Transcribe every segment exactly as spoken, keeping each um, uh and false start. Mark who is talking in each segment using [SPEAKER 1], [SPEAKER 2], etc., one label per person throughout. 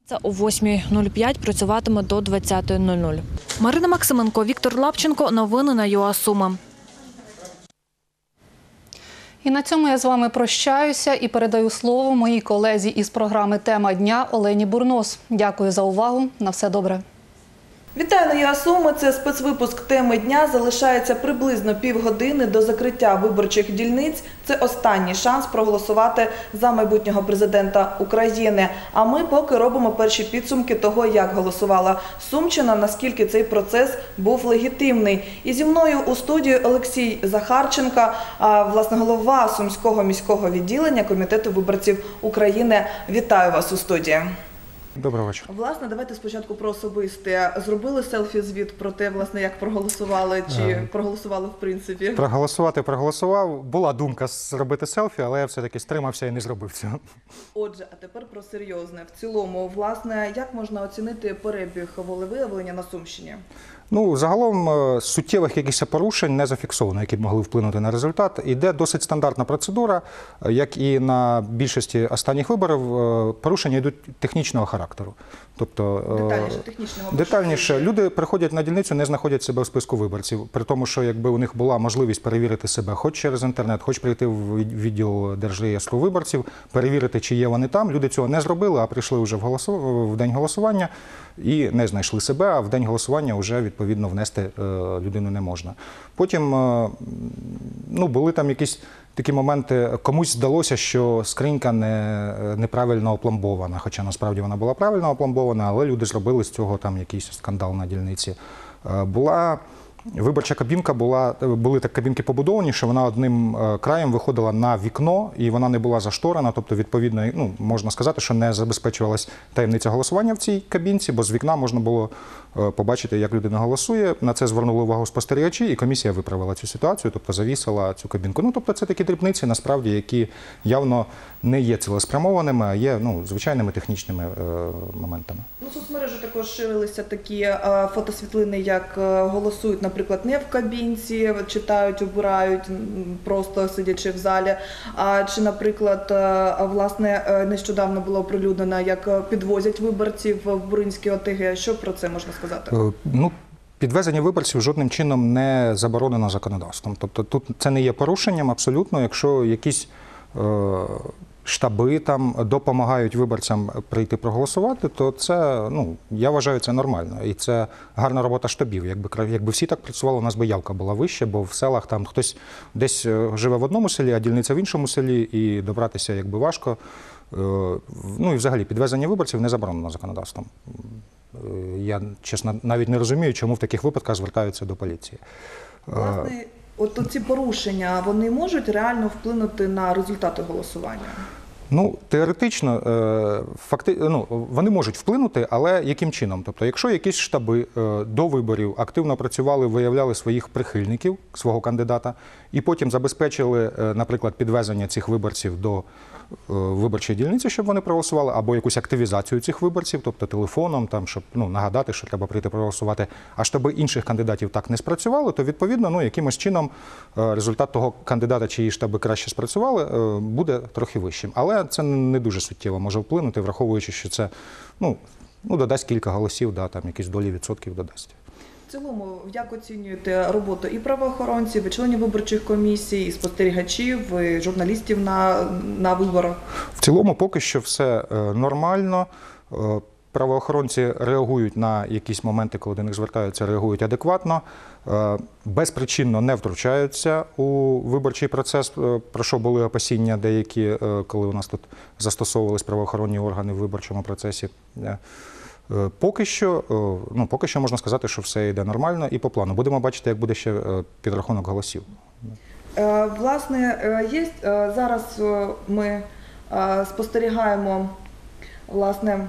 [SPEAKER 1] Це о восьмій нуль п'ять працюватиме до двадцятої нуль нуль. Марина Максименко, Віктор Лапченко. Новини на ЮА Суми.
[SPEAKER 2] І на цьому я з вами прощаюся і передаю слово моїй колезі із програми «Тема дня» Олені Бурнос. Дякую за увагу. На все добре.
[SPEAKER 3] Вітаю на ЮА Суми. Це спецвипуск «Теми дня». Залишається приблизно півгодини до закриття виборчих дільниць. Це останній шанс проголосувати за майбутнього президента України. А ми поки робимо перші підсумки того, як голосувала Сумщина, наскільки цей процес був легітимний. І зі мною у студії Олексій Захарченко, власне, голова Сумського міського відділення Комітету виборців України. Вітаю вас у студії.
[SPEAKER 4] Доброго вечора.
[SPEAKER 3] Власне, давайте спочатку про особисте. Зробили селфі-звіт про те, власне, як проголосували, чи е... проголосували в принципі?
[SPEAKER 4] Проголосувати проголосував. Була думка зробити селфі, але я все-таки стримався і не зробив цього.
[SPEAKER 3] Отже, а тепер про серйозне. В цілому, власне, як можна оцінити перебіг волевиявлення на Сумщині?
[SPEAKER 4] Ну, загалом суттєвих якихось порушень не зафіксовано, які б могли вплинути на результат. Іде досить стандартна процедура, як і на більшості останніх виборів, порушення йдуть технічного характеру. Тобто,
[SPEAKER 3] детальніше, технічного.
[SPEAKER 4] Детальніше. Люди приходять на дільницю, не знаходять себе в списку виборців. При тому, що якби у них була можливість перевірити себе хоч через інтернет, хоч прийти в відділ Держреєстру виборців, перевірити, чи є вони там. Люди цього не зробили, а прийшли вже в, голосу... в день голосування і не знайшли себе, а в день голосування вже відповідно внести е, людину не можна. Потім е, ну, були там якісь такі моменти, комусь здалося, що скринька не, неправильно опломбована, хоча насправді вона була правильно опломбована, але люди зробили з цього там якийсь скандал на дільниці. Е, була Виборча кабінка була, були так кабінки побудовані, що вона одним краєм виходила на вікно, і вона не була зашторена, тобто, відповідно, ну, можна сказати, що не забезпечувалась таємниця голосування в цій кабінці, бо з вікна можна було побачити, як людина голосує. На це звернули увагу спостерігачі, і комісія виправила цю ситуацію, тобто завісила цю кабінку. Ну, тобто, це такі дрібниці, насправді, які явно не є цілеспрямованими, а є, ну, звичайними технічними е, моментами.
[SPEAKER 3] Ну, соцмережі також ширилися такі е, фотосвітлини, як е, голосують, наприклад, не в кабінці, читають, обирають, просто сидячи в залі. А чи, наприклад, е, власне, е, нещодавно було оприлюднено, як підвозять виборців в Буринській О Те Ге. Що про це можна сказати?
[SPEAKER 4] Е, ну, Підвезення виборців жодним чином не заборонено законодавством. Тобто тут це не є порушенням абсолютно, якщо якісь е, штаби там допомагають виборцям прийти проголосувати, то це, ну, я вважаю, це нормально. І це гарна робота штабів. Якби, якби всі так працювали, у нас би явка була вища, бо в селах там хтось десь живе в одному селі, а дільниця в іншому селі, і добратися якби важко. Ну і взагалі підвезення виборців не заборонено законодавством. Я, чесно, навіть не розумію, чому в таких випадках звертаються до поліції.
[SPEAKER 3] Власне, от ці порушення, вони можуть реально вплинути на результати голосування?
[SPEAKER 4] Ну, теоретично, факти... ну, вони можуть вплинути, але яким чином? Тобто, якщо якісь штаби до виборів активно працювали, виявляли своїх прихильників, свого кандидата, і потім забезпечили, наприклад, підвезення цих виборців до виборчої дільниці, щоб вони проголосували, або якусь активізацію цих виборців, тобто телефоном, там, щоб, ну, нагадати, що треба прийти проголосувати, а штаби інших кандидатів так не спрацювали, то, відповідно, ну, якимось чином результат того кандидата, чиї штаби краще спрацювали, буде трохи вищим. Але це не дуже суттєво може вплинути, враховуючи, що це, ну, ну додасть кілька голосів, да, там якісь долі відсотків додасть.
[SPEAKER 3] В цілому, як оцінюєте роботу і правоохоронців, і членів виборчих комісій, і спостерігачів, і журналістів на, на виборах?
[SPEAKER 4] В цілому поки що все нормально. Правоохоронці реагують на якісь моменти, коли до них звертаються, реагують адекватно, безпричинно не втручаються у виборчий процес, про що були опасіння деякі, коли у нас тут застосовувались правоохоронні органи в виборчому процесі. Поки що, ну, поки що можна сказати, що все йде нормально і по плану. Будемо бачити, як буде ще підрахунок голосів.
[SPEAKER 3] Власне, є, зараз ми спостерігаємо, власне,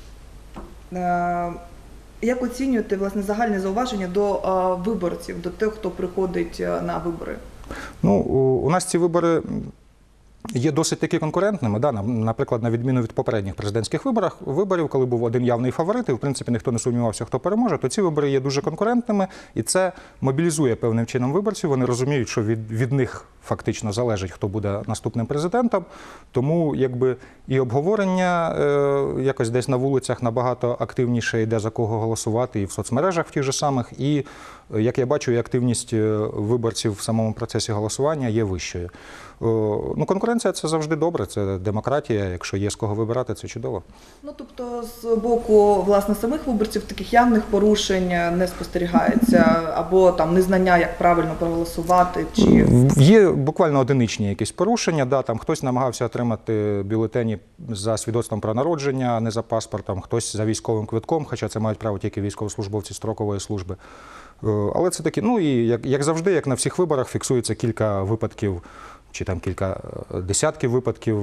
[SPEAKER 3] як оцінюєте, власне, загальне зауваження до виборців, до тих, хто приходить на вибори?
[SPEAKER 4] Ну, у нас ці вибори є досить таки конкурентними. Да? Наприклад, на відміну від попередніх президентських виборів, виборів, коли був один явний фаворит, і в принципі ніхто не сумнівався, хто переможе, то ці вибори є дуже конкурентними, і це мобілізує певним чином виборців. Вони розуміють, що від, від них фактично залежить, хто буде наступним президентом. Тому якби і обговорення е, якось десь на вулицях набагато активніше йде, за кого голосувати, і в соцмережах в тих же самих. І, як я бачу, і активність виборців в самому процесі голосування є вищою. Ну, конкуренція – це завжди добре, це демократія. Якщо є з кого вибирати, це чудово.
[SPEAKER 3] Ну, тобто, з боку, власне, самих виборців таких явних порушень не спостерігається, або там незнання, як правильно проголосувати, чи…
[SPEAKER 4] Є буквально одиничні якісь порушення, да, там хтось намагався отримати бюлетені за свідоцтвом про народження, а не за паспортом, хтось за військовим квитком, хоча це мають право тільки військовослужбовці строкової служби. Але це такі, ну і як, як завжди, як на всіх виборах, фіксується кілька випадків, чи там кілька десятків випадків,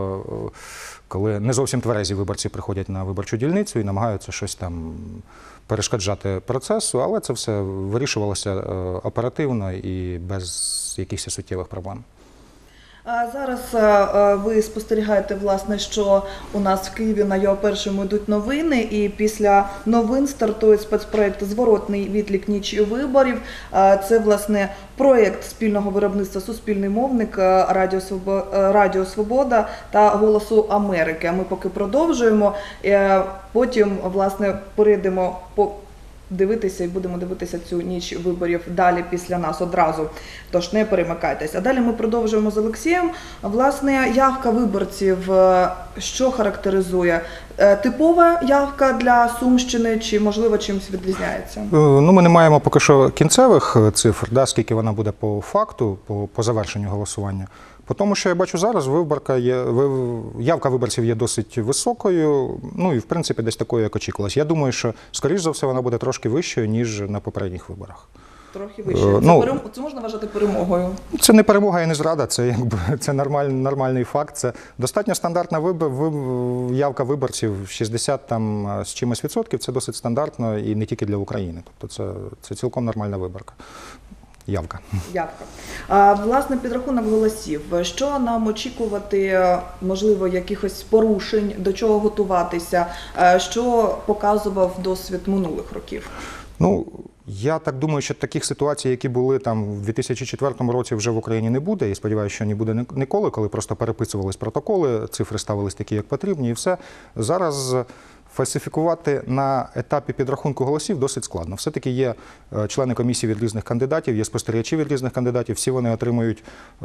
[SPEAKER 4] коли не зовсім тверезі виборці приходять на виборчу дільницю і намагаються щось там перешкоджати процесу, але це все вирішувалося оперативно і без якихось суттєвих проблем.
[SPEAKER 3] Зараз ви спостерігаєте, власне, що у нас в Києві на Йо першому йдуть новини, і після новин стартує спецпроєкт «Зворотний відлік ніч виборів». Це, власне, проєкт спільного виробництва «Суспільний мовник», Радіо Свобода, Радіо Свобода та «Голосу Америки». А ми поки продовжуємо, потім, власне, перейдемо по дивитися і будемо дивитися цю ніч виборів далі після нас одразу, тож не перемикайтесь. А далі ми продовжуємо з Олексієм. Власне, явка виборців, що характеризує? Типова явка для Сумщини чи, можливо, чимось відрізняється?
[SPEAKER 4] Ну, ми не маємо поки що кінцевих цифр, да, скільки вона буде по факту, по, по завершенню голосування. По тому, що я бачу зараз, виборка є, явка виборців є досить високою, ну і в принципі десь такою, як очікувалось. Я думаю, що, скоріш за все, вона буде трошки вищою, ніж на попередніх виборах.
[SPEAKER 3] Трохи вищою. Це,
[SPEAKER 4] ну,
[SPEAKER 3] перем... це можна вважати перемогою?
[SPEAKER 4] Це не перемога і не зрада, це, якби, це нормаль, нормальний факт. Це достатньо стандартна вибор, явка виборців, шістдесят там з чимось відсотків, це досить стандартно і не тільки для України. Тобто це, це цілком нормальна виборка. Явка.
[SPEAKER 3] Явка. А, власне, підрахунок голосів. Що нам очікувати, можливо, якихось порушень, до чого готуватися? Що показував досвід минулих років?
[SPEAKER 4] Ну, я так думаю, що таких ситуацій, які були там в дві тисячі четвертому році, вже в Україні не буде. І сподіваюся, що не буде ніколи, коли просто переписувались протоколи, цифри ставились такі, як потрібні, і все. Зараз фальсифікувати на етапі підрахунку голосів досить складно. Все-таки є члени комісії від різних кандидатів, є спостерігачі від різних кандидатів, всі вони отримують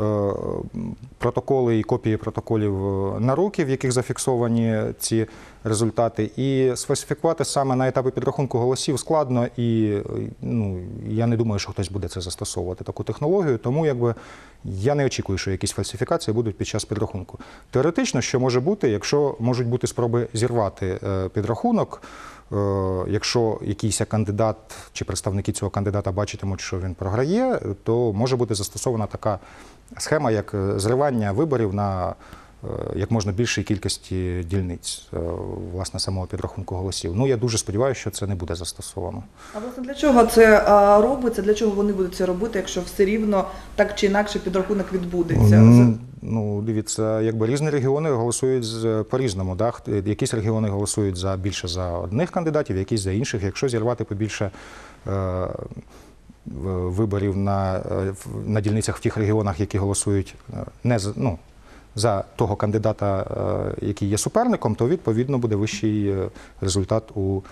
[SPEAKER 4] протоколи і копії протоколів на руки, в яких зафіксовані ці результати. І сфальсифікувати саме на етапі підрахунку голосів складно, і ну, я не думаю, що хтось буде це застосовувати, таку технологію, тому якби я не очікую, що якісь фальсифікації будуть під час підрахунку. Теоретично, що може бути, якщо можуть бути спроби зірвати підрахунок, якщо якийсь кандидат чи представники цього кандидата бачитимуть, що він програє, то може бути застосована така схема, як зривання виборів на як можна більшій кількості дільниць, власне, самого підрахунку голосів. Ну, я дуже сподіваюся, що це не буде застосовано.
[SPEAKER 3] А, власне, для чого це робиться? Для чого вони будуть це робити, якщо все рівно так чи інакше підрахунок відбудеться?
[SPEAKER 4] Ну, ну дивіться, якби різні регіони голосують по-різному. Да? Якісь регіони голосують за більше за одних кандидатів, якісь за інших. Якщо зірвати побільше е, виборів на, на дільницях в тих регіонах, які голосують не за, ну, за того кандидата, який є суперником, то, відповідно, буде вищий результат у,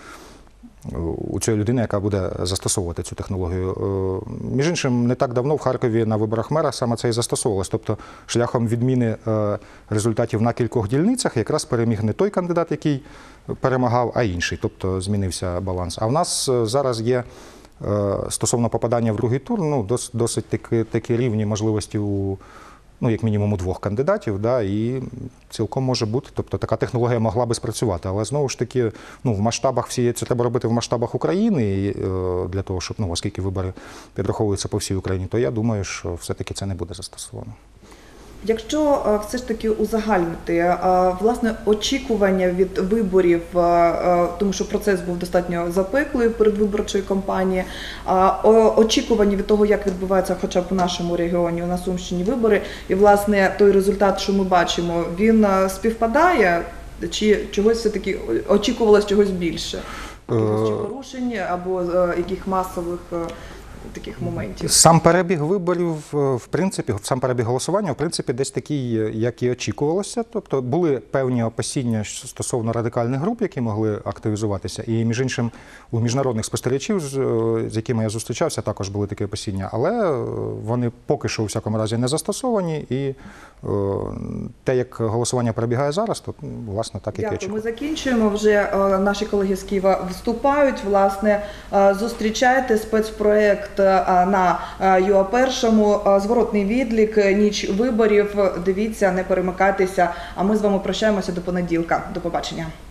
[SPEAKER 4] у цієї людини, яка буде застосовувати цю технологію. Між іншим, не так давно в Харкові на виборах мера саме це і застосовувалось. Тобто, шляхом відміни результатів на кількох дільницях якраз переміг не той кандидат, який перемагав, а інший. Тобто, змінився баланс. А в нас зараз є стосовно попадання в другий тур, ну, дос, досить такі, такі рівні можливості у ну, як мінімум у двох кандидатів, да, і цілком може бути. Тобто така технологія могла би спрацювати. Але знову ж таки, ну, в масштабах всієї, це треба робити в масштабах України, і, для того, щоб, ну, оскільки вибори підраховуються по всій Україні, то я думаю, що все-таки це не буде застосовано.
[SPEAKER 3] Якщо е, все ж таки узагальнити, е, власне, очікування від виборів, е, е, тому що процес був достатньо запеклий передвиборчої кампанії, е, о- очікування від того, як відбуваються хоча б у нашому регіоні, на Сумщині вибори, і, власне, той результат, що ми бачимо, він е, співпадає, чи чогось все-таки очікувалось чогось більше? Якихось чи порушень або е, яких масових е, таких моментів?
[SPEAKER 4] Сам перебіг виборів, е, в принципі, сам перебіг голосування, в принципі, десь такий, як і очікувалося. Тобто були певні опасіння стосовно радикальних груп, які могли активізуватися. І, між іншим, у міжнародних спостерігачів, з, з якими я зустрічався, також були такі опасіння. Але вони поки що, у всякому разі, не застосовані. І е, те, як голосування перебігає зараз, то, власне, так, як я
[SPEAKER 3] Дякую.
[SPEAKER 4] очікував.
[SPEAKER 3] Ми закінчуємо. Вже е, наші колеги з Києва вступають. Власне, е, зустрічайте спецпроект е, на е, ю а Першому. Е, зворотний відлік, ніч виборів. Дивіться, не перемикайтеся. А ми з вами прощаємося до понеділка. До побачення.